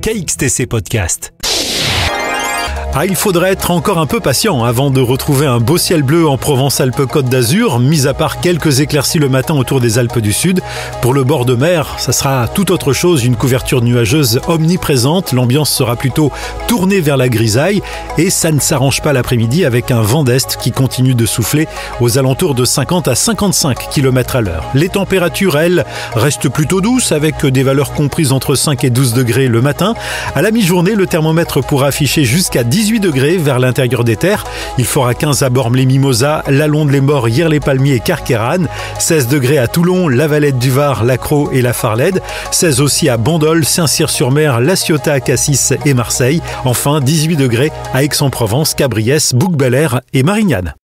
KXTC Podcast. Il faudrait être encore un peu patient avant de retrouver un beau ciel bleu en Provence-Alpes-Côte d'Azur, mis à part quelques éclaircies le matin autour des Alpes du Sud. Pour le bord de mer, ça sera tout autre chose, une couverture nuageuse omniprésente. L'ambiance sera plutôt tournée vers la grisaille et ça ne s'arrange pas l'après-midi avec un vent d'est qui continue de souffler aux alentours de 50 à 55 km à l'heure. Les températures, elles, restent plutôt douces avec des valeurs comprises entre 5 et 12 degrés le matin. À la mi-journée, le thermomètre pourra afficher jusqu'à 18 degrés vers l'intérieur des terres. Il fera 15 à Bormes-les-Mimosas, Lalonde-les-Morts, Yers-les-Palmiers et Carqueiranne. 16 degrés à Toulon, La Valette du Var, Lacros et La Farlède. 16 aussi à Bandol, Saint-Cyr-sur-Mer, La Ciotat, Cassis et Marseille. Enfin, 18 degrés à Aix-en-Provence, Cabriès, Bouc-Bel-Air et Marignane.